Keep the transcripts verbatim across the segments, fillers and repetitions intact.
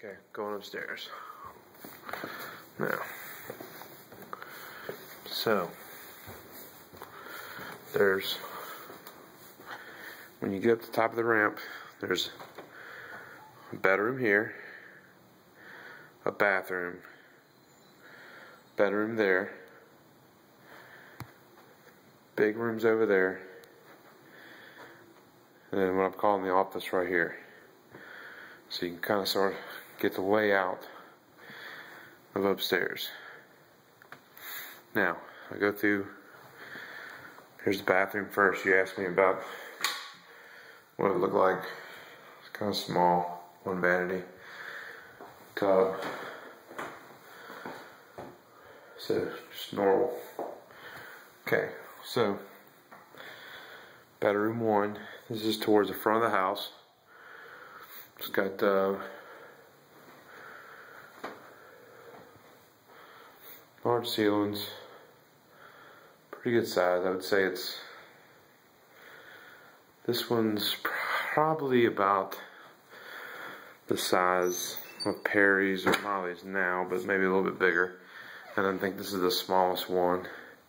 Okay, going upstairs. Now, so, there's, when you get up the top of the ramp, there's a bedroom here, a bathroom, bedroom there, big rooms over there, and then what I'm calling the office right here. So you can kind of sort of get the layout of upstairs. Now, I go through, here's the bathroom first. You asked me about what it looked like. It's kind of small, one vanity, tub. So, just normal. Okay, so, bedroom one. This is towards the front of the house. It's got uh, large ceilings, pretty good size. I would say it's, this one's probably about the size of Perry's or Molly's now, but maybe a little bit bigger. And I think this is the smallest one.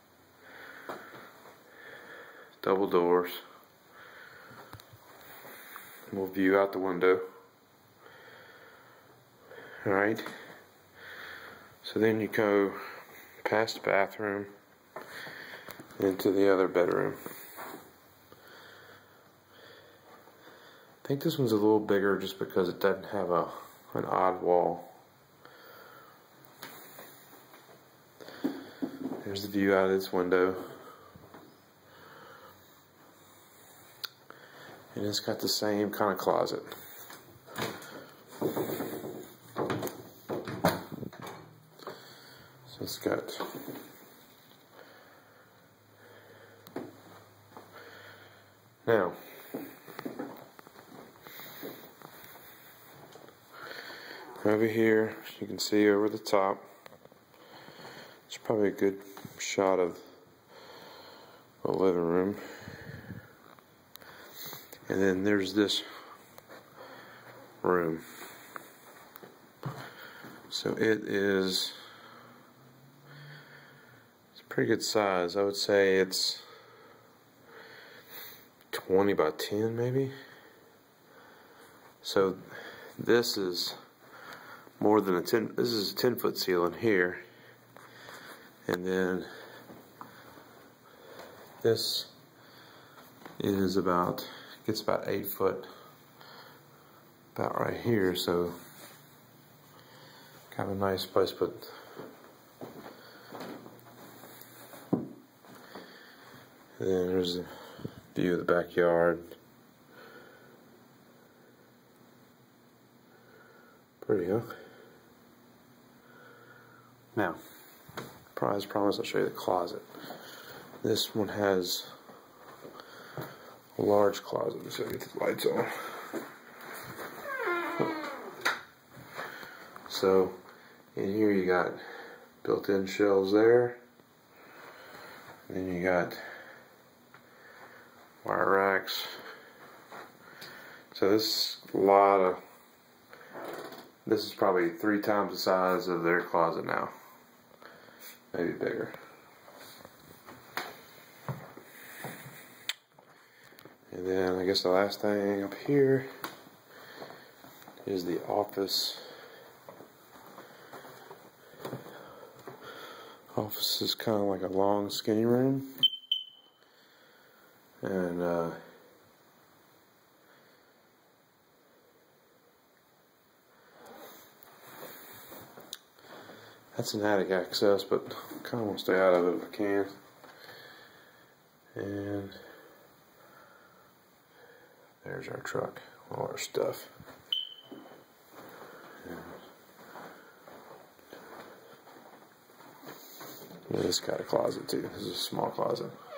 Double doors. We'll view out the window. Alright, so then you go past the bathroom into the other bedroom. I think this one's a little bigger just because it doesn't have a an odd wall. There's the view out of this window. And it's got the same kind of closet. So it's got now over here you can see over the top, it's probably a good shot of the living room. And then there's this room. So it is, it's a pretty good size. I would say it's twenty by ten maybe. So this is more than a ten, this is a ten foot ceiling here. And then this is about, gets about eight foot, about right here, so kind of a nice place to put. And then there's a view of the backyard. Pretty, huh? Now, as promised, I'll show you the closet. This one has a large closet. So get the lights on. So in here you got built-in shelves there. And then you got wire racks. So this is a lot of, this is probably three times the size of their closet now. Maybe bigger. And then I guess the last thing up here is the office. Office is kind of like a long skinny room. And uh, that's an attic access, but I kind of want to stay out of it if I can. And there's our truck, all our stuff. And this got a closet too. This is a small closet.